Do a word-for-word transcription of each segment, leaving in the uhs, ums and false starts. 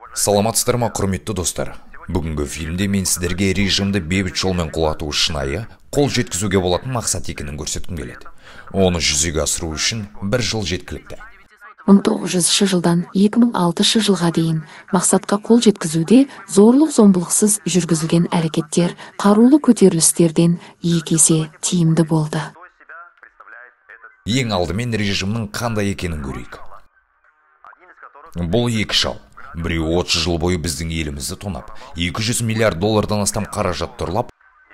Саламатсыздар ма, құрметті достар. Бүгінгі фильмде мен сіздерге режимді бейбіт жолмен құлату шынайы, қол жеткізуге болатын мақсат екенін көрсеткім келеді. Оны жүзеге асыру үшін бір жыл жеткілікті. мың тоғыз жүзінші жылдан екі мың алтыншы жылға дейін мақсатқа қол жеткізуде зорлық-зомбылықсыз жүргізілген әрекеттер қарулы көтерілістерден екі есе тиімді болды. Ең алдымен режимнің қандай екенін көрейік. Бұл екі шал. Біреуі отыз жыл бойы біздің елімізді тонап, екі жүз миллиард доллардан астам қаражат ұрлап,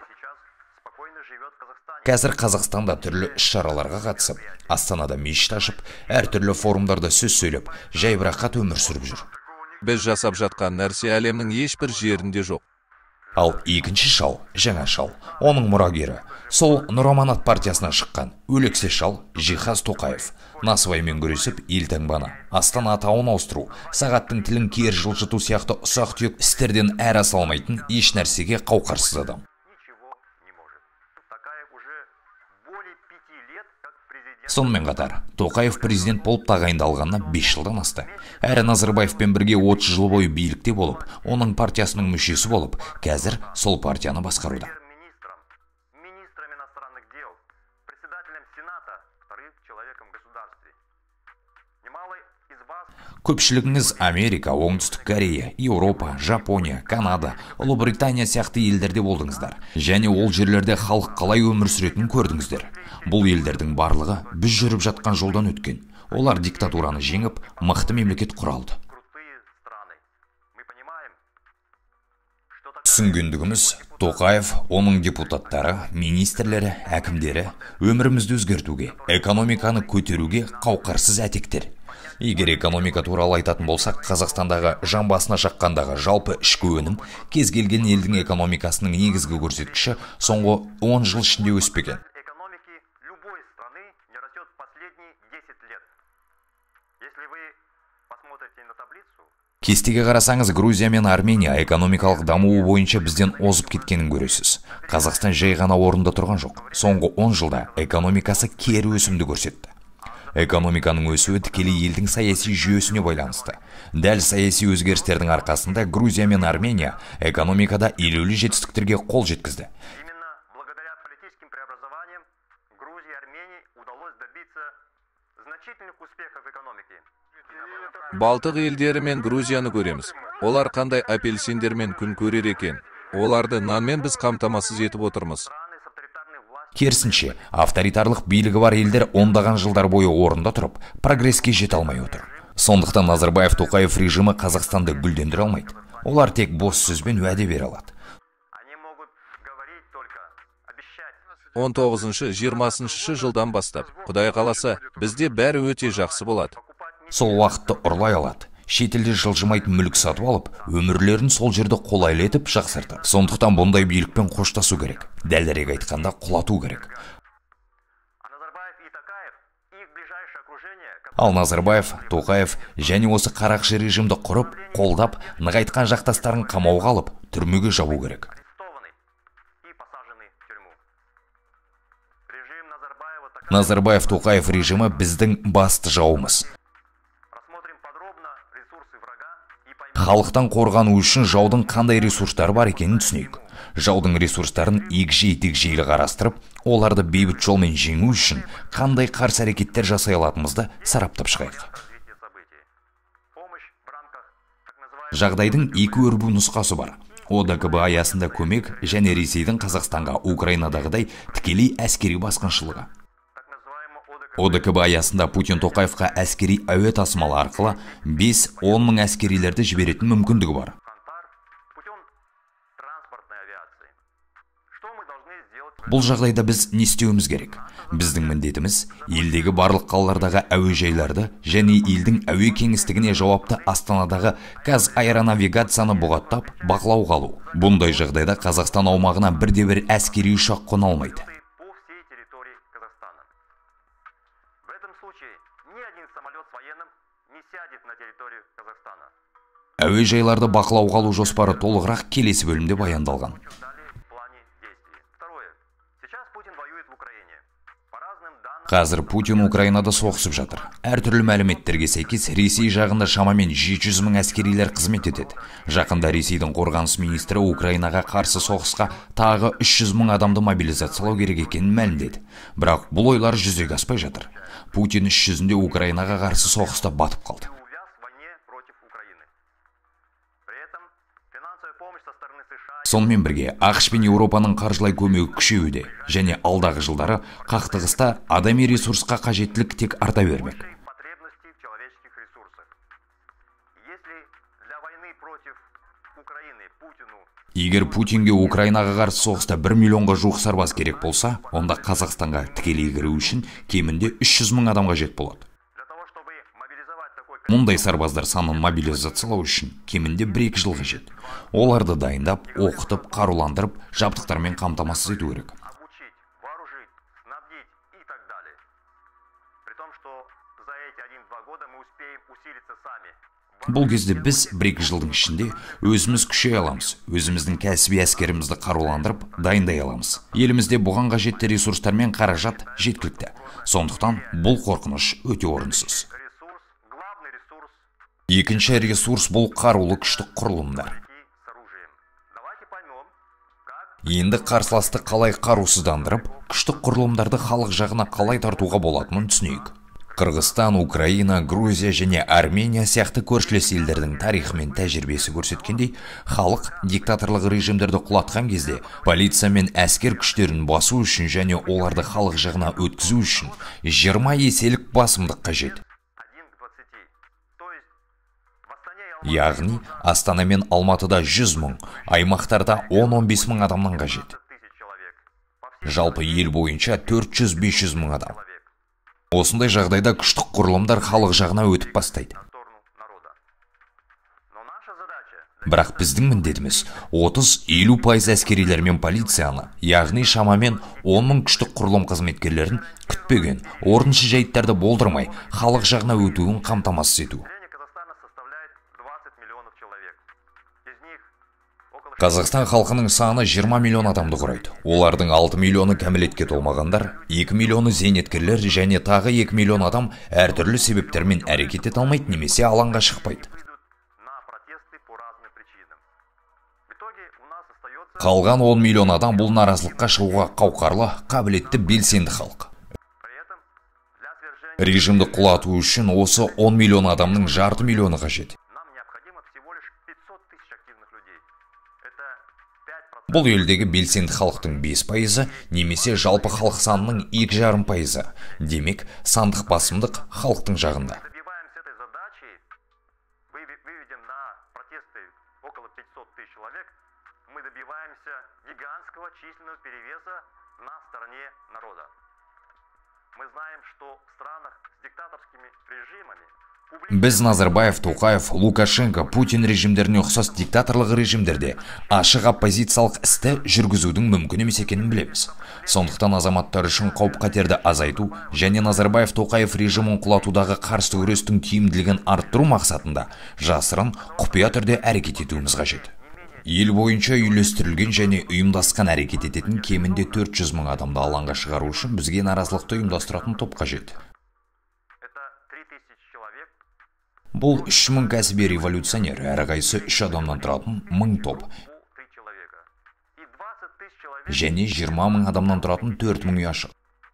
қазір Қазақстанда түрлі іс-шараларға қатысып, Астанада мешіт ашып, әртүрлі форумдарда сөз сөйлеп, жайбарақат өмір сүріп жүр. Біз жасап жатқан нәрсе әлемнің ешбір жерінде жоқ. Ал екінші шал, жаңа шал, оның мұрагері, сол Нұр-Аманат партиясынан шыққан өлексе шал Жихаз Тоқаев. Насыбаймен күресіп, елтаңбаны, Астана атауын ауыстыру, сағаттың тілін кер жылжыту сияқты ұсақ-түйек істерден әрі салмайтын еш нәрсеге қауқарсыз адам. Сонымен қатар, Тоқаев президент болып тағайындалғанына бес жылдан асты. Әрі Назарбаевпен бірге отыз жыл бойы билікте болып, оның партиясының мүшесі болып, қазір сол партияны басқаруда. Көпшілігіңіз Америка, Оңтүстік Корея, Еуропа, Жапония, Канада, Ұлыбритания сияқты елдерде болдыңыздар. Және ол жерлерде халық қалай өмір сүретінін көрдіңіздер. Бұл елдердің барлығы біз жүріп жатқан жолдан өткен. Олар диктатураны жеңіп, мықты мемлекет құралды. Түсінгендігіміз, Тоқаев, оның депутаттары, министрлері, әкімдері өмірімізді өзгертуге, экономиканы көтеруге қауқарсыз әтектер. Егер экономика туралы айтатын болсақ, Қазақстандағы жан басына шаққандағы жалпы ішкі өнім кез келген елдің экономикасының негізгі көрсеткіші соңғы он жыл ішінде өспеген. Кестеге қарасаңыз, Грузия мен Армения экономикалық дамуы бойынша бізден озып кеткенін көресіз. Қазақстан жай ғана орында тұрған жоқ. Соңғы он жылда экономикасы кері өсімді көрсетті. Экономиканың өсуі тікелей елдің саяси жүйесіне байланысты. Дәл саяси өзгерістердің арқасында Грузия мен Армения экономикада елеулі жетістіктерге қол жеткізді. Балтық елдері мен Грузияны көреміз. Олар қандай апельсиндермен күн көрер екен. Оларды нанмен біз қамтамасыз етіп отырмыз. Керісінше, авторитарлық билігі бар елдер ондаған жылдар бойы орында тұрып, прогреске жете алмай отыр. Сондықтан Назарбаев Тоқаев режимі Қазақстанды гүлдендіре алмайды. Олар тек бос сөзбен уәде бере алады. он тоғызыншы жиырмасыншы жылдан бастап, Құдай қаласа, бізде бәрі өте жақсы болады. Сол уақытты ұрлай алады. Шетелде жылжымайтын мүлік сатып алып, өмірлерін сол жерді қолайлы етіп жақсартады. Сондықтан бұндай билікпен қоштасу керек. Дәлірек айтқанда құлату керек. Ал Назарбаев, Тоқаев және осы қарақшы режимді құрып, қолдап, нығайтқан жақтастарын қамауға алып, түрмеге жабу керек. Назарбаев Тоқаев режимі біздің басты жауымыз. Халықтан қорғану үшін жаудың қандай ресурстары бар екенін түсінейік. Жаудың ресурстарын егжей-тегжейлі қарастырып, оларды бейбіт жолмен жеңу үшін қандай қарсы әрекеттер жасай алатынымызды сараптап шығайық. Жағдайдың екі өрбу нұсқасы бар. О Д К Б аясында көмек және Ресейдің Қазақстанға, Украинадағыдай тікелей әскери басқыншылығы. О Д К Б аясында Путин Тоқаевқа әскери әуе тасымалы арқылы бес-он мың әскерилерді жіберетін мүмкіндігі бар. Бұл жағдайда біз не істеуіміз керек? Біздің міндетіміз елдегі барлық қалалардағы әуежайларды және елдің әуе кеңістігіне жауапты Астанадағы қазаэронавигацияны бұғаттап, бақылауға алу. Бұндай жағдайда Қазақстан аумағына бірде-бір әскери ұшақ қона алмайды. Әуежайларды бақылауға алу жоспары толығырақ келесі бөлімде баяндалған. Қазір Путин Украинада соғысып жатыр. Әртүрлі мәліметтерге сәйкес Ресей жағында шамамен жеті жүз мың әскерилер қызмет етеді. Жақында Ресейдің қорғаныс министрі Украинаға қарсы соғысқа тағы үш жүз мың адамды мобилизациялау керек екенін мәлімдеді. Бірақ бұл ойлар жүзеге аспай жатыр. Путин іс жүзінде Украинаға қарсы соғыста батып қалды. Сонымен бірге, ақш пен Еуропаның қаржылай көмегі күшеюде, және алдағы жылдары қақтығыста адами ресурсқа қажеттілік тек арта бермек. Егер Путинге Украинаға қарсы соғыста бір миллионға жуық сарбаз керек болса, онда Қазақстанға тікелей кіру үшін кемінде үш жүз мың адам қажет болады. Мұндай сарбаздар санын мобилизациялау үшін кемінде бір-екі жыл қажет. Оларды дайындап, оқытып, қаруландырып, жабдықтармен қамтамасыз ету керек. Бұл кезде біз бір-екі жылдың ішінде өзіміз күшей аламыз, өзіміздің кәсіби әскерімізді қаруландырып, дайындай аламыз. Елімізде бұған қажетті ресурстар мен қаражат жеткілікті. Сондықтан бұл қорқыныш өте орынсыз. Екінші ресурс бұл қарулы күштік құрылымдар. Енді қарсыласты қалай қарусыздандырып, күштік құрылымдарды халық жағына қалай тартуға болатынын түсінейік. Қырғызстан, Украина, Грузия және Армения сияқты көршілес елдердің тарихы мен тәжірибесі көрсеткендей, халық диктаторлық режимдерді құлатқан кезде полиция мен әскер күштерін басу үшін және оларды халық жағына өткізу үшін жиырма еселік басымдық қажет. Яғни, Астана мен Алматыда жүз мың, аймақтарда он-он бес мың адамнан қажет. Жалпы ел бойынша төрт жүз бес жүз мың адам. Осындай жағдайда күштік құрылымдар халық жағына өтіп бастайды. Бірақ біздің міндетіміз отыз-елу пайыз әскерилер мен полицияны, яғни шамамен он мың күштік құрылым қызметкерлерін күтпеген, орыншы жайттарды болдырмай, халық жағына өтуін қамтамасыз ету. Қазақстан халқының саны жиырма миллион адамды құрайды. Олардың алты миллионы кәмелетке толмағандар, екі миллионы зейнеткерлер және тағы екі миллион адам әртүрлі себептермен әрекет ете алмайды немесе алаңға шықпайды. Қалған он миллион адам бұл наразылыққа шығуға қауқарлы, қабілетті белсенді халық. Режимді құлату үшін осы он миллион адамның жарты миллионы қажет. Бұл елдегі белсенді халықтың бес пайызы немесе жалпы халық санының екі жарым пайызы. Демек, сандық басымдық халықтың жағында. Біз Назарбаев, Тоқаев, Лукашенко, Путин режимдеріне ұқсас диктаторлық режимдерде ашық оппозициялық істі жүргізудің мүмкін емес екенін білеміз. Сондықтан азаматтар үшін қауіп-қатерді азайту және Назарбаев, Тоқаев режимін құлатудағы қарсы күрестің тиімділігін арттыру мақсатында жасырын, құпия түрде әрекет етуіміз қажет. Ел бойынша үйлестірілген және ұйымдасқан әрекет ететін кемінде төрт жүз мың адамды алаңға шығару үшін бізге наразылықты ұйымдастыратын топ қажет. Бұл үш мың кәсіби революционер, әрқайсысы үш адамнан тұратын мың топ. Және жиырма мың адамнан тұратын төрт мың ұяшық.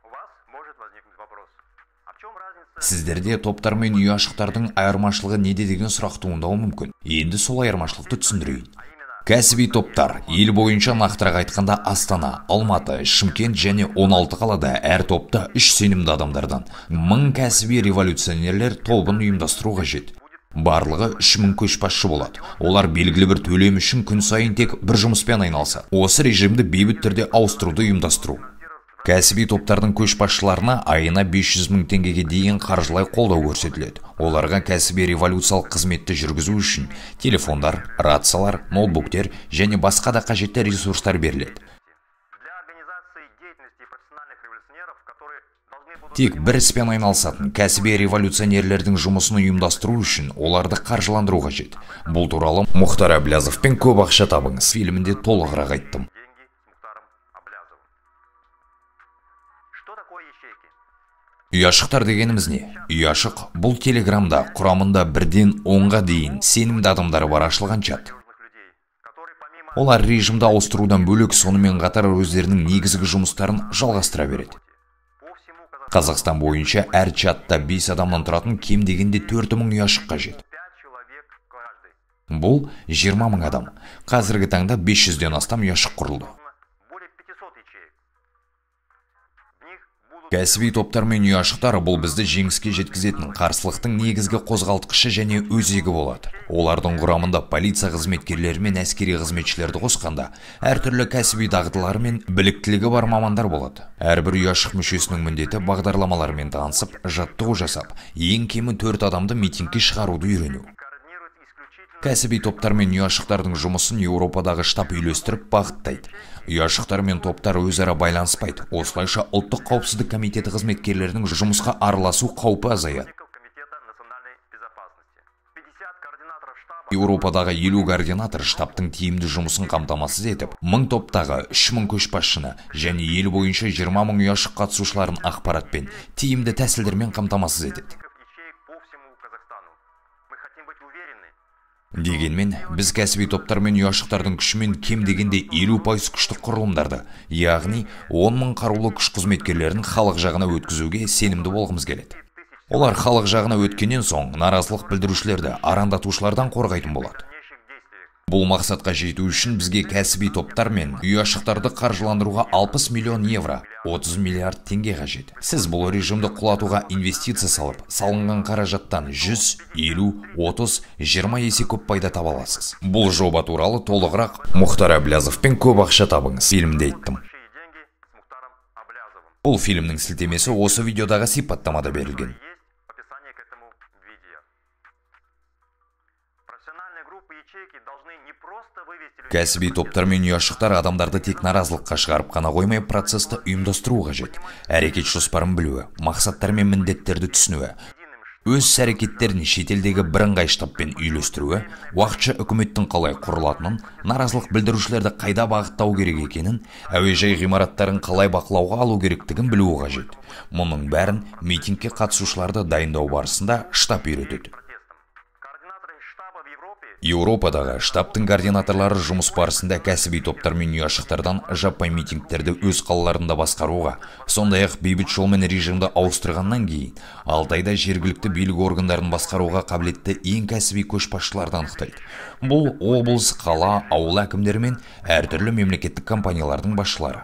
Сіздерде топтар мен ұяшықтардың айырмашылығы неде деген сұрақ туындауы мүмкін. Енді сол айырмашылықты түсіндірейін. Кәсіби топтар ел бойынша нақтырақ айтқанда Астана, Алматы, Шымкент және он алты қалада әр топта үш сенімді адамдардан мың кәсіби революционерлер тобын ұйымдастыру қажет. Барлығы үш мың көшбасшы болады. Олар белгілі бір төлем үшін күн сайын тек бір жұмыспен айналысады. Осы режимді бейбіт түрде ауыстыруды ұйымдастыру. Кәсіби топтардың көшбасшыларына айына бес жүз мың теңгеге дейін қаржылай қолдау көрсетіледі. Оларға кәсіби революциялық қызметті жүргізу үшін телефондар, рациялар, ноутбуктер және басқа да қажетті ресурстар беріледі. Тек бір іспен айналысатын кәсіби революционерлердің жұмысын ұйымдастыру үшін оларды қаржыландыру қажет. Бұл туралы Мұхтар Әблязовпен көп ақша табыңыз фильмінде толығырақ айттым. Ұяшықтар дегеніміз не? Ұяшық бұл телеграмда құрамында бірден онға дейін сенімді адамдары бар ашылған чат. Олар режимді ауыстырудан бөлек сонымен қатар өздерінің негізгі жұмыстарын жалғастыра береді. Қазақстан бойынша әр чатта бес адамнан тұратын кем дегенде төрт мың ұяшық қажет. Бұл жиырма мың адам. Қазіргі таңда бес жүзден астам ұяшық құрылды. Кәсіби топтар мен ұяшықтар бұл бізді жеңіске жеткізетін қарсылықтың негізгі қозғалтқышы және өзегі болады. Олардың құрамында полиция қызметкерлері мен әскери қызметшілерді қосқанда әртүрлі кәсіби дағдылары мен біліктілігі бар мамандар болады. Әрбір ұяшық мүшесінің міндеті бағдарламалармен танысып, жаттығу жасап, ең кемі төрт адамды митингке шығаруды үйрену. Кәсіби топтар мен ұяшықтардың жұмысын Еуропадағы штаб үйлестіріп бағыттайды. Ұяшықтар мен топтар өзара байланыспайды. Осылайша ұлттық қауіпсіздік комитеті қызметкерлерінің жұмысқа араласу қаупі азаяды. Еуропадағы елу координатор штабтың тиімді жұмысын қамтамасыз етіп, мың топтағы үш мың көшбасшыны және ел бойынша жиырма мың ұяшық қатысушыларын ақпаратпен, тиімді тәсілдермен қамтамасыз етеді. Дегенмен, біз кәсіби топтар мен ұяшықтардың күшімен кем дегенде елу пайыз күштік құрылымдарды, яғни он мың қарулы күш қызметкерлерін халық жағына өткізуге сенімді болғымыз келеді. Олар халық жағына өткеннен соң наразылық білдірушілерді арандатушылардан қорғайтын болады. Бұл мақсатқа жету үшін бізге кәсіби топтар мен ұяшықтарды қаржыландыруға алпыс миллион евро, отыз миллиард теңге қажет. Сіз бұл режимді құлатуға инвестиция салып, салынған қаражаттан жүз, елу, отыз, жиырма есе көп пайда таба аласыз. Бұл жоба туралы толығырақ Мұхтар Әблязовпен көп ақша табыңыз фильмде айттым. Бұл фильмнің сілтемесі осы видеодағы сипаттамада берілген. Кәсіби топтар мен ұяшықтар адамдарды тек наразылыққа шығарып қана қоймай, процесті ұйымдастыру қажет. Әрекет жоспарын білуі, мақсаттар мен міндеттерді түсінуі, өз әрекеттерін шетелдегі бірыңғай штабпен үйлестіруі, уақытша үкіметтің қалай құрылатынын, наразылық білдірушілерді қайда бағыттау керек екенін, әуежай ғимараттарын қалай бақылауға алу керектігін білуі қажет. Мұның бәрін митингке қатысушыларды дайындау барысында штаб үйретеді. Еуропадағы штабтың координаторлары жұмыс барысында кәсіби топтар мен ұяшықтардан жаппай митингтерді өз қалаларында басқаруға, сондай-ақ бейбіт жолмен режимді ауыстырғаннан кейін, алты айда жергілікті билік органдарын басқаруға қабілетті ең кәсіби көшбасшыларды анықтайды. Бұл облыс, қала, ауыл әкімдері мен әртүрлі мемлекеттік компаниялардың басшылары.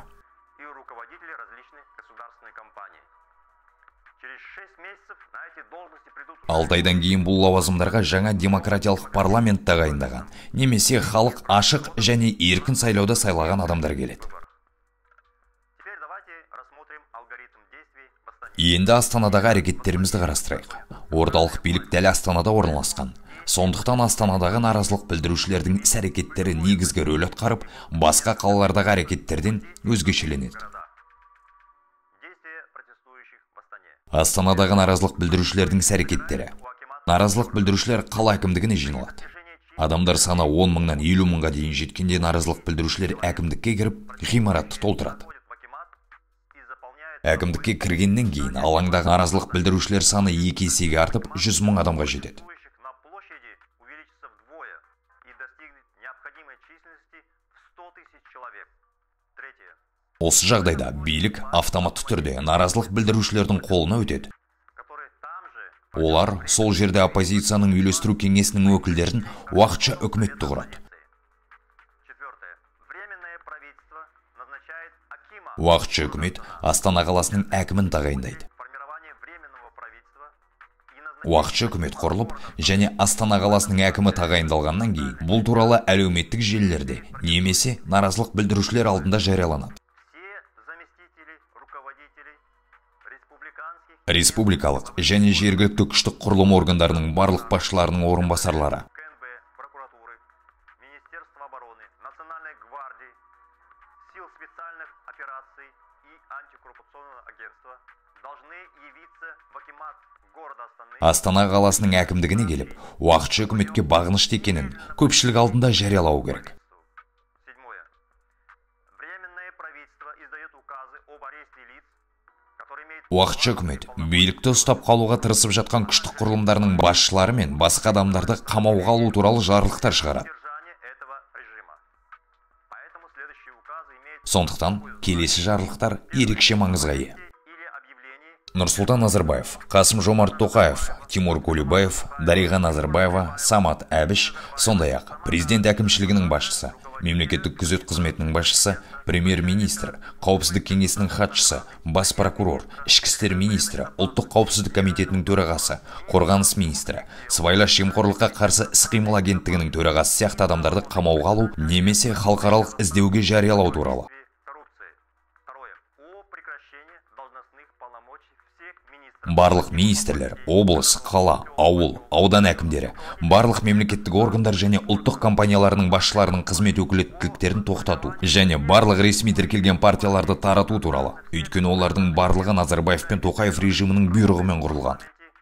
Алты айдан кейін бұл лауазымдарға жаңа демократиялық парламент тағайындаған, немесе халық ашық және еркін сайлауда сайлаған адамдар келеді. Енді Астанадағы әрекеттерімізді қарастырайық. Орталық билік дәл Астанада орналасқан. Сондықтан Астанадағы наразылық білдірушілердің іс-әрекеттері негізгі рөл атқарып, басқа қалалардағы әрекеттерден өзгешеленеді. Астанадағы наразылық білдірушілердің іс-әрекеттері. Наразылық білдірушілер қала әкімдігіне жиналады. Адамдар саны он мыңнан елу мыңға дейін жеткенде наразылық білдірушілер әкімдікке кіріп, ғимаратты толтырады. Әкімдікке кіргеннен кейін алаңдағы наразылық білдірушілер саны екі есеге артып, жүз мың адамға жетеді. Осы жағдайда билік автоматты түрде наразылық білдірушілердің қолына өтеді. Олар сол жерде оппозицияның үйлестіру кеңесінің өкілдерін уақытша үкіметті құрады. Уақытша үкімет Астана қаласының әкімін тағайындайды. Уақытша үкімет құрылып, және Астана қаласының әкімі тағайындалғаннан кейін, бұл туралы әлеуметтік желілерде немесе наразылық білдірушілер алдында жарияланады. Республикалық және жергілікті күштік құрылым органдарының барлық басшыларының орынбасарлары, Астана қаласының әкімдігіне келіп, уақытша үкіметке бағынышты екенін көпшілік алдында жариялау керек. Уақытша үкімет билікті ұстап қалуға тырысып жатқан күштік құрылымдарының басшылары мен басқа адамдарды қамауға алу туралы жарлықтар шығарады. Сондықтан келесі жарлықтар ерекше маңызға ие. Нұрсұлтан Назарбаев, Қасым Жомарт Тоқаев, Тимур Кулебаев, Дариға Назарбаева, Самат Әбіш, сондай-ақ президент әкімшілігінің басшысы, мемлекеттік күзет қызметінің басшысы, премьер-министр, қауіпсіздік кеңесінің хатшысы, бас прокурор, ішкі істер министрі, ұлттық қауіпсіздік комитетінің төрағасы, қорғаныс министрі, сыбайлас жемқорлыққа қарсы іс-қимыл агенттігінің төрағасы сияқты адамдарды қамауға алу немесе халықаралық іздеуге жариялау туралы. Барлық министрлер, облыс, қала, ауыл, аудан әкімдері, барлық мемлекеттік органдар және ұлттық компанияларының басшыларының қызмет өкілеттіліктерін тоқтату және барлық ресми тіркелген партияларды тарату туралы. Өйткені олардың барлығы Назарбаев пен Тоқаев режимінің бұйрығымен құрылған.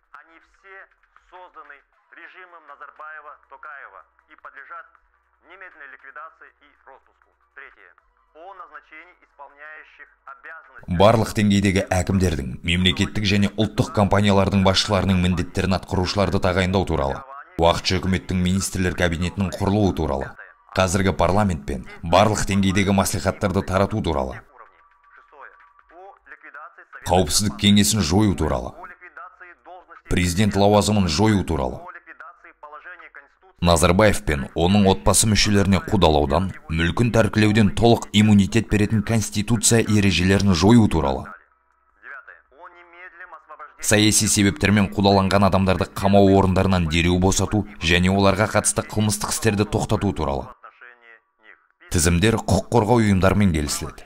Барлық деңгейдегі әкімдердің, мемлекеттік және ұлттық компаниялардың басшыларының міндеттерін атқарушыларды тағайындау туралы. Уақытша үкіметтің министрлер кабинетінің құрылуы туралы. Қазіргі парламент пен барлық деңгейдегі маслихаттарды тарату туралы. Қауіпсіздік кеңесін жою туралы. Президент лауазымын жою туралы. Назарбаев пен оның отбасы мүшелеріне қудалаудан, мүлкін тәркілеуден толық иммунитет беретін конституция ережелерін жою туралы. Саяси себептермен қудаланған адамдарды қамау орындарынан дереу босату және оларға қатысты қылмыстық істерді тоқтату туралы. Тізімдер құқық қорғау ұйымдарымен келісіледі.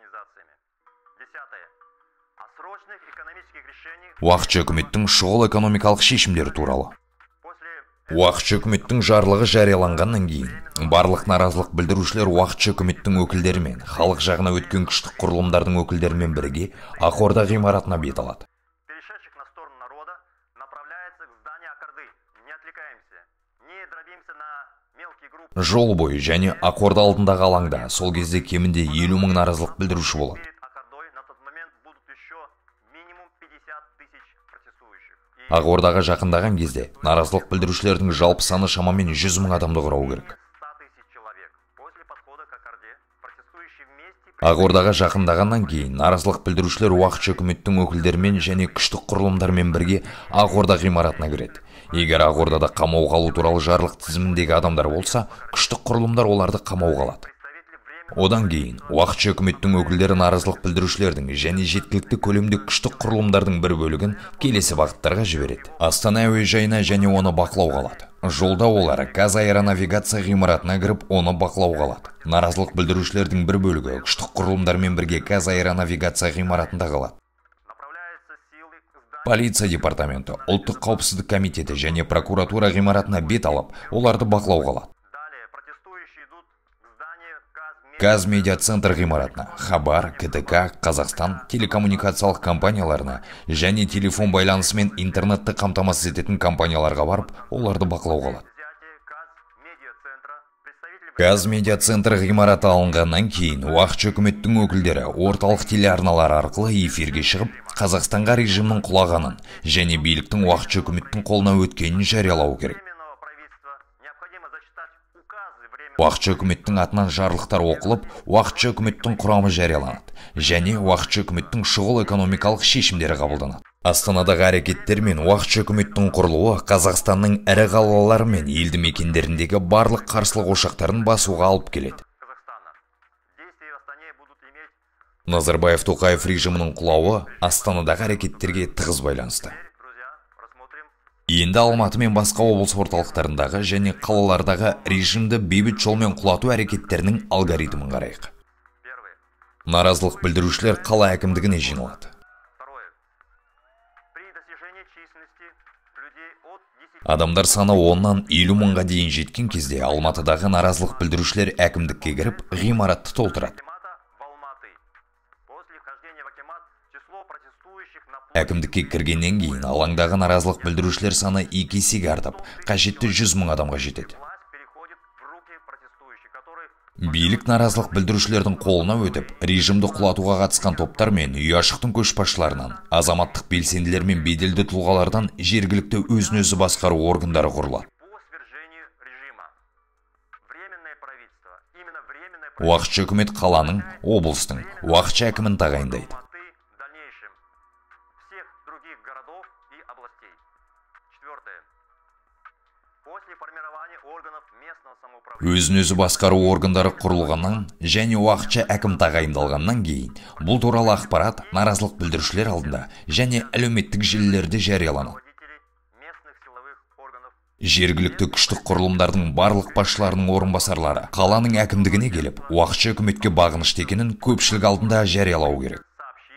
Уақытша үкіметтің шұғыл экономикалық шешімдері туралы. Уақытша үкіметтің жарлығы жарияланғаннан кейін барлық наразылық білдірушілер уақытша үкіметтің өкілдерімен, халық жағына өткен күштік құрылымдардың өкілдерімен бірге Ақорда ғимаратына бет алады. Жол бойы және Ақорда алдындағы алаңда сол кезде кемінде елу мың наразылық білдіруші болады. Ақордаға жақындаған кезде наразылық білдірушілердің жалпы саны шамамен жүз мың адамды құрауы керек. Ақордаға жақындағаннан кейін наразылық білдірушілер уақытша үкіметтің өкілдерімен және күштік құрылымдармен бірге Ақорда ғимаратына кіреді. Егер Ақордада қамауға алу туралы жарлық тізіміндегі адамдар болса, күштік құрылымдар оларды қамауға алады. Одан кейін уақытша үкіметтің өкілдері наразылық білдірушілердің және жеткілікті көлемде күштік құрылымдардың бір бөлігін келесі бағыттарға жібереді. Астана әуежайына және оны бақылауға алады. Жолда олар қазаэронавигация ғимаратына кіріп, оны бақылауға алады. Наразылық білдірушілердің бір бөлігі күштік құрылымдармен бірге қазаэронавигация ғимаратында қалады. Полиция департаменті, ұлттық қауіпсіздік комитеті және прокуратура ғимаратына бет алып, оларды бақылауға алады. Қазмедиа-центр ғимаратына, Хабар, КТК, Қазақстан телекоммуникациялық компанияларына және телефон байланысы мен интернетті қамтамасыз ететін компанияларға барып, оларды бақылауға алады. Қазмедиа-центр ғимараты алынғаннан кейін уақытша үкіметтің өкілдері орталық телеарналар арқылы эфирге шығып, Қазақстанға режимнің құлағанын және биліктің уақытша үкіметтің қолына өткенін жариялау керек. Уақытша үкіметтің атынан жарлықтар оқылып, уақытша үкіметтің құрамы жарияланады және уақытша үкіметтің шұғыл экономикалық шешімдері қабылданады. Астанадағы әрекеттер мен уақытша үкіметтің құрылуы Қазақстанның ірі қалалары мен елді мекендеріндегі барлық қарсылық ошақтарын басуға алып келеді. Назарбаев Тоқаев режимінің құлауы Астанадағы әрекеттерге тығыз байланысты. Енді Алматы мен басқа облыс орталықтарындағы және қалалардағы режимді бейбіт жолмен құлату әрекеттерінің алгоритмін қарайық. Наразылық білдірушілер қала әкімдігіне жиналады. Адамдар саны оннан елу мыңға дейін жеткен кезде Алматыдағы наразылық білдірушілер әкімдікке кіріп, ғимаратты толтырады. Әкімдікке кіргеннен кейін алаңдағы наразылық білдірушілер саны екі есеге артып, қажетті жүз мың адамға жетеді. Билік наразылық білдірушілердің қолына өтіп, режимді құлатуға қатысқан топтар мен ұяшықтың көшбасшыларынан, азаматтық белсенділер мен беделді тұлғалардан жергілікті өзін-өзі басқару органдары құрылады. Уақытша үкімет қаланың, облыстың уақытша әкімін тағайындайды. Өзін-өзі басқару органдары құрылғаннан және уақытша әкім тағайындалғаннан кейін, бұл туралы ақпарат наразылық білдірушілер алдында және әлеуметтік желілерде жарияланады. Жергілікті күштік құрылымдардың барлық басшыларының орынбасарлары қаланың әкімдігіне келіп, уақытша үкіметке бағынышты екенін көпшілік алдында жариялау керек.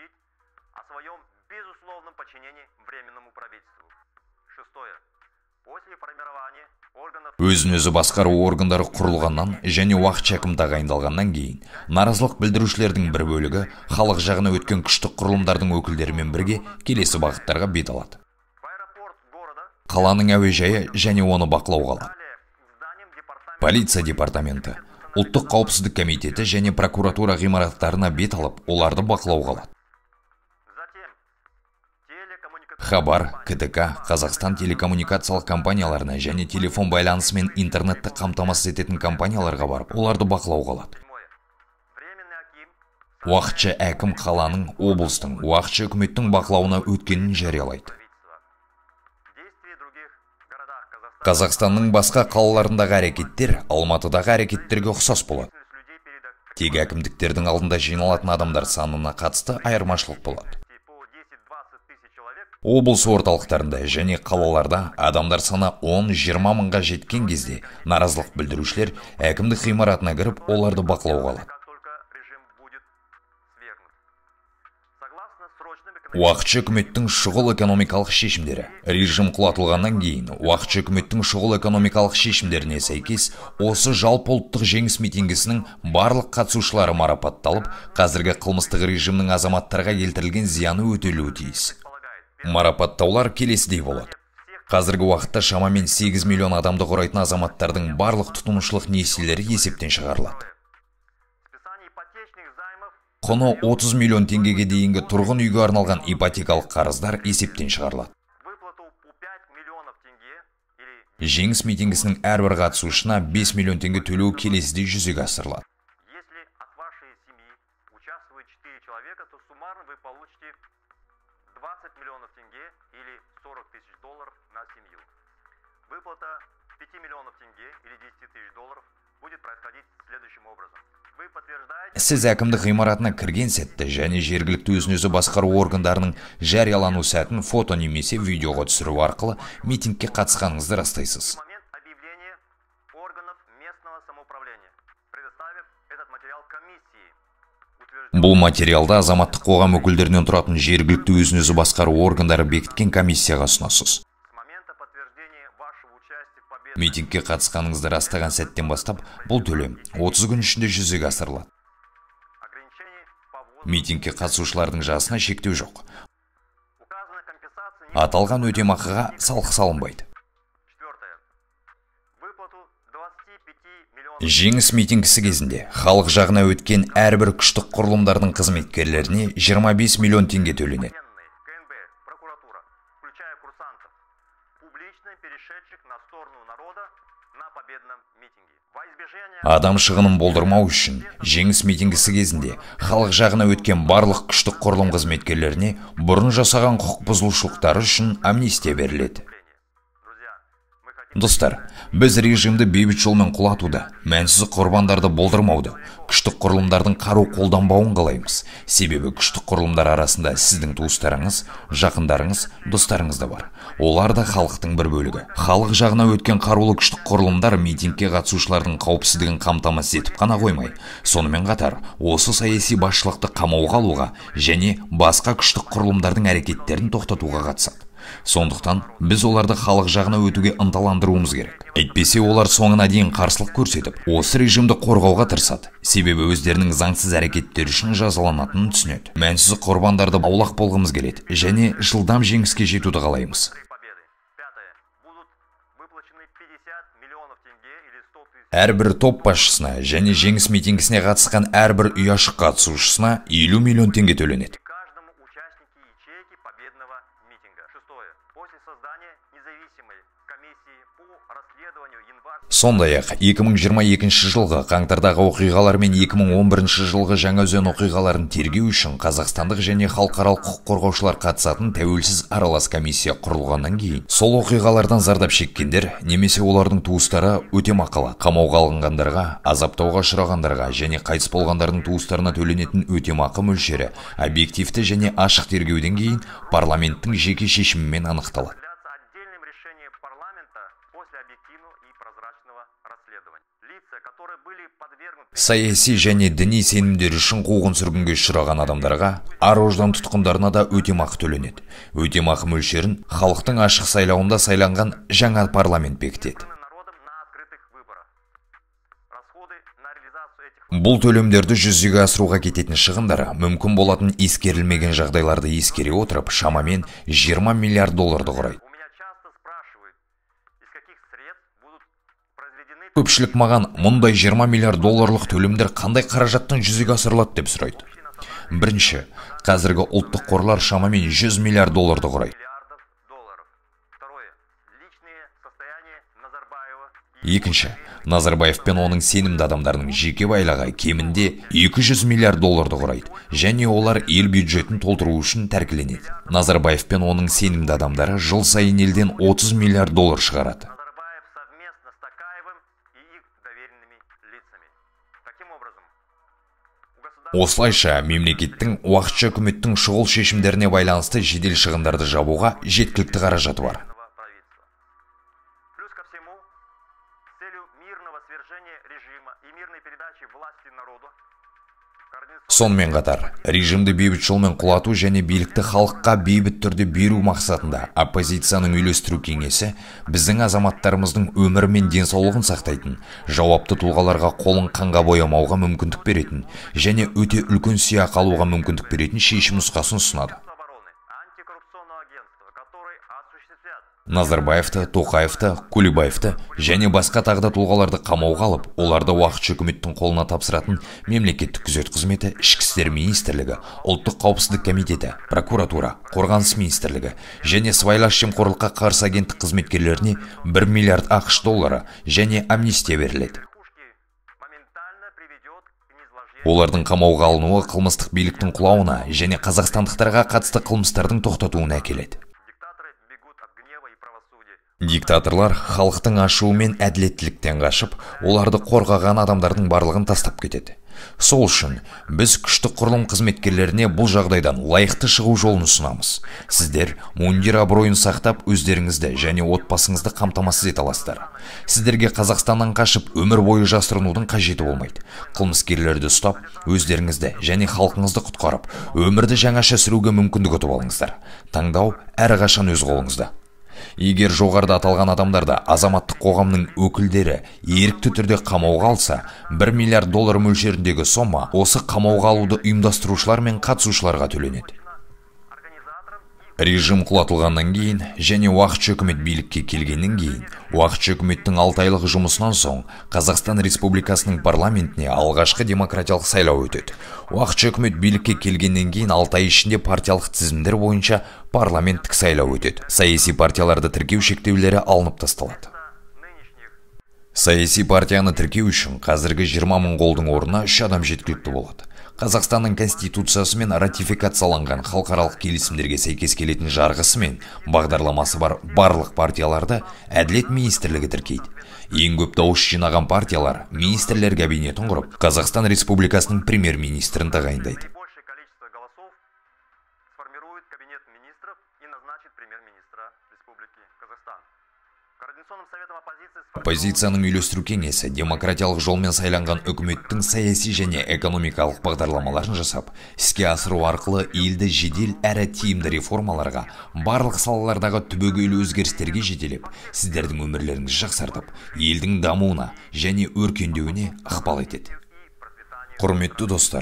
Өзін-өзі басқару органдары құрылғаннан және уақытша әкім тағайындалғаннан кейін, наразылық білдірушілердің бір бөлігі халық жағына өткен күштік құрылымдардың өкілдерімен бірге келесі бағыттарға бет алады. Қаланың әуежайы және оны бақылауға алады. Полиция департаменті, ұлттық қауіпсіздік комитеті және прокуратура ғимараттарына бет алып, оларды бақылауға алады. Хабар, КТК, Қазақстан телекоммуникациялық компанияларына және телефон байланысы мен интернетті қамтамасыз ететін компанияларға барып, оларды бақылауға алады. Уақытша әкім қаланың, облыстың, уақытша үкіметтің бақылауына өткенін жариялайды. Қазақстанның басқа қалаларындағы әрекеттер Алматыдағы әрекеттерге ұқсас болады. Тек әкімдіктердің алдында жиналатын адамдар санына қатысты айырмашылық болады. Облыс орталықтарында және қалаларда адамдар саны он-жиырма мыңға жеткен кезде наразылық білдірушілер әкімдік ғимаратына кіріп, оларды бақылауға алады. Уақытша үкіметтің шұғыл экономикалық шешімдері. Режим құлатылғаннан кейін, уақытша үкіметтің шұғыл экономикалық шешімдеріне сәйкес, осы жалпы ұлттық жеңіс митингісінің барлық қатысушылары марапатталып, қазіргі қылмыстық режимнің азаматтарға келтірілген зияны өтелуі тиіс. Марапаттаулар келесідей болады. Қазіргі уақытта шамамен сегіз миллион адамды құрайтын азаматтардың барлық тұтынушылық несиелері есептен шығарылады. Құны отыз миллион теңгеге дейінгі тұрғын үйге арналған ипотекалық қарыздар есептен шығарылады. Жеңіс митингісінің әрбір қатысушысына бес миллион теңге төлеу келесідей жүзеге асырылады. двадцать миллионов тенге или сорок тысяч долларов на семью. Выплата пяти миллионов тенге или десять тысяч долларов будет происходить следующим образом. Вы подтверждаете... Сіз әкімдік ғимаратына кірген сәтті және жергілікті өзін-өзі басқару органдарының жариялану сәтін фото немесе видеоға түсіру арқылы митингке қатысқаныңызды растайсыз. Бұл материалда азаматтық қоғам өкілдерінен тұратын жергілікті өзін-өзі басқару органдары бекіткен комиссияға ұсынасыз. Митингке қатысқаныңызды растаған сәттен бастап, бұл төлем отыз күн ішінде жүзеге асырылады. Митингке қатысушылардың жасына шектеу жоқ. Аталған өтемақыға салық салынбайды. Жеңіс митингісі кезінде халық жағына өткен әрбір күштік құрылымдардың қызметкерлеріне жиырма бес миллион теңге төленеді. Адам шығынын болдырмау үшін жеңіс митингісі кезінде халық жағына өткен барлық күштік құрылым қызметкерлеріне бұрын жасаған құқық бұзушылықтары үшін амнистия беріледі. Достар, біз режимді бейбіт жолмен құлатуды, мәнсіз құрбандарды болдырмауды, күштік құрылымдардың қару қолданбауын қалаймыз. Себебі күштік құрылымдар арасында сіздің туыстарыңыз, жақындарыңыз, достарыңыз да бар. Олар да халықтың бір бөлігі. Халық жағына өткен қарулы күштік құрылымдар митингке қатысушылардың қауіпсіздігін қамтамасыз етіп қана қоймай, сонымен қатар осы саяси басшылықты қамауға алуға және басқа күштік құрылымдардың әрекеттерін тоқтатуға қатысады. Сондықтан біз оларды халық жағына өтуге ынталандыруымыз керек. Әйтпесе олар соңына дейін қарсылық көрсетіп, осы режимді қорғауға тырысады. Себебі өздерінің заңсыз әрекеттері үшін жазаланатынын түсінеді. Мәнсіз құрбандарды аулақ болғымыз келеді және жылдам жеңіске жетуді қалаймыз. Әрбір топ басшысына және жеңіс митингісіне қатысқан әрбір үй ашық қатысушысына елу миллион теңге төленеді. Каждому участнику ячейки победного митинга. Шестое. После создания независимой комиссии по расследованию январь... Сондай-ақ екі мың жиырма екінші жылғы қаңтардағы оқиғалар мен екі мың он бірінші жылғы Жаңаөзен оқиғаларын тергеу үшін қазақстандық және халықаралық құқық қорғаушылар қатысатын тәуелсіз аралас комиссия құрылғаннан кейін, сол оқиғалардан зардап шеккендер немесе олардың туыстары өтемақы, қамауға алынғандарға, азаптауға ұшырағандарға және қайтыс болғандардың туыстарына төленетін өтемақы мөлшері объективті және ашық тергеуден кейін парламенттің жеке шешімімен анықталады. Отдельным решением парламента после объективного и прозрачного расследования. Лица, которые были подвергнуты... Саяси және діни сенімдер үшін қуғын сүргінге ұшыраған адамдарға, ар-ождан тұтқындарына да өтемақы төленеді. Өтемақы мөлшерін халықтың ашық сайлауында сайланған жаңа парламент бекітеді. народом на открытых выборах. Расходы на реализацию этих... Бұл төлемдерді жүзеге асыруға кететін шығындар мүмкін болатын ескерілмеген жағдайларды ескере отырып, шамамен жиырма миллиард долларды құрайды. У меня часто спрашивают, из каких средств будут произведены... Көпшілік маған мұндай жиырма миллиард долларлық төлемдер қандай қаражаттан жүзеге асырылады деп сұрайды. Бірінші, қазіргі ұлттық қорлар шамамен жүз миллиард долларды құрайды. миллиардов долларов. Второе. Личные состояния Назарбаева. Екінші, Назарбаев пен оның сенімді адамдарының жеке байлығы кемінде екі жүз миллиард долларды құрайды, және олар ел бюджетін толтыру үшін тәркіленеді. Назарбаев пен оның сенімді адамдары жыл сайын елден отыз миллиард доллар шығарады. Назарбаев совместно с Токаевым и их доверенными лицами. Таким образом, у государства... Осылайша, мемлекеттің уақытша үкіметтің шұғыл шешімдеріне байланысты жедел шығындарды жабуға жеткілікті қаражаты бар. правительства. Плюс ко всему, с целью мирного свержения режима и мирной передачи власти народу, координационный... Сонымен қатар, режимді бейбіт жолмен құлату және билікті халыққа бейбіт түрде беру мақсатында оппозицияның үйлестіру кеңесі біздің азаматтарымыздың өмірі мен денсаулығын сақтайтын, жауапты тұлғаларға қолын қанға боямауға мүмкіндік беретін және өте үлкен сыйақы алуға мүмкіндік беретін шешім нұсқасын ұсынады. обороны, антикоррупционного агентства, которые осуществят... Назарбаевты, Тоқаевты, Кулибаевты және басқа тағда тұлғаларды қамауға алып, оларды уақытша үкіметтің қолына тапсыратын мемлекеттік күзет қызметі, ішкі істер министрлігі, ұлттық қауіпсіздік комитеті, прокуратура, қорғаныс министрлігі және сыбайлас жемқорлыққа қарсы агенттік қызметкерлеріне бір миллиард ақш доллары және амнистия беріледі. Верхушки моментально приведет к низложению... Олардың қамауға алынуы қылмыстық биліктің құлауына және қазақстандықтарға қатысты қылмыстардың тоқтатуына әкеледі. Диктаторы бегут от гнева и правосудия. Диктаторлар халықтың ашуы мен әділеттіліктен қашып, оларды қорғаған адамдардың барлығын тастап кетеді. Сол үшін біз күшті құрылым қызметкерлеріне бұл жағдайдан лайықты шығу жолын ұсынамыз. Сіздер мундир абыройын сақтап, өздеріңізді және отбасыңызды қамтамасыз ете аласыздар. Сіздерге Қазақстаннан қашып өмір бойы жасырынудың қажеті болмайды. Қылмыскерлерді ұстап, өздеріңізді және халқыңызды құтқарып, өмірді жаңаша сүруге мүмкіндік ұтып алыңыздар. Таңдау әрқашан өз қолыңызда. Егер жоғарыда аталған адамдарды азаматтық қоғамның өкілдері ерікті түрде қамауға алса, бір миллиард доллар мөлшеріндегі сома осы қамауға алуды ұйымдастырушылар мен қатысушыларға төленеді. Организаторам и Режим құлатылғаннан кейін және уақытша үкімет билікке келгеннен кейін, уақытша үкіметтің алты айлық жұмысынан соң Қазақстан Республикасының парламентіне алғашқы демократиялық сайлау өтеді. Уақытша үкімет билікке келгеннен кейін алты ай ішінде партиялық тізімдер бойынша парламенттік сайлау өтеді. Саяси партияларды тіркеу шектеулері алынып тасталады. нынешних Саяси партияны тіркеу үшін қазіргі жиырма мың қолдың орнына үш адам жеткілікті болады. Қазақстанның конституциясы мен ратификацияланған халықаралық келісімдерге сәйкес келетін жарғысы мен бағдарламасы бар барлық партияларды әділет министрлігі тіркейді. Ең көп дауыс жинаған партиялар министрлер кабинетін құрып, Қазақстан Республикасының премьер-министрін тағайындайды. наибольшее количество голосов сформирует кабинет министров и назначит премьер-министра Республики Казахстан. Координационным советом оппозиции Оппозицияның үйлестіру кеңесі демократиялық жолмен сайланған үкіметтің саяси және экономикалық бағдарламаларын жасап, іске асыру арқылы елді жедел әрі тиімді реформаларға, барлық салалардағы түбегейлі өзгерістерге жетелеп, сіздердің өмірлеріңізді жақсартып, елдің дамуына және өркендеуіне ықпал етеді. Құрметті достар,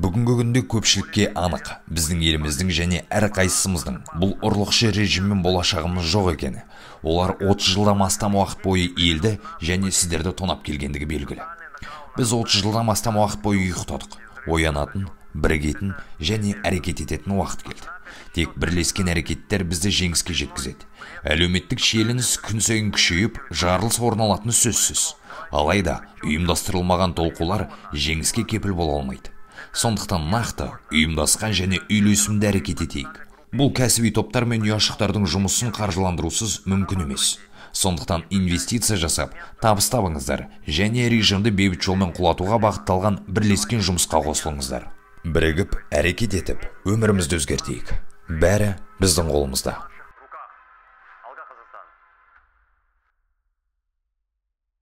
Бүгінгі күнде көпшілікке анық, біздің еліміздің және әрқайсымыздың бұл ұрлықшы режиммен болашағымыз жоқ екені. Олар отыз жылдан астам уақыт бойы елді және сіздерді тонап келгендігі белгілі. Біз отыз жылдан астам уақыт бойы ұйықтадық. Оянатын, бірігетін және әрекет ететін уақыт келді. Тек бірлескен әрекеттер бізді жеңіске жеткізеді. Әлеуметтік шиеленіс күн сайын күшейіп, жарылыс орын алатыны сөзсіз. Алайда ұйымдастырылмаған толқулар жеңіске кепіл бола алмайды. Сондықтан нақты, ұйымдасқан және үйлесімді әрекет етейік. Бұл кәсіби топтар мен ұяшықтардың жұмысын қаржыландырусыз мүмкін емес. Сондықтан инвестиция жасап, табыс табыңыздар және режимді бейбіт жолмен құлатуға бағытталған бірлескен жұмысқа қосылыңыздар. Бірігіп, әрекет етіп, өмірімізді өзгертейік. Бәрі біздің қолымызда.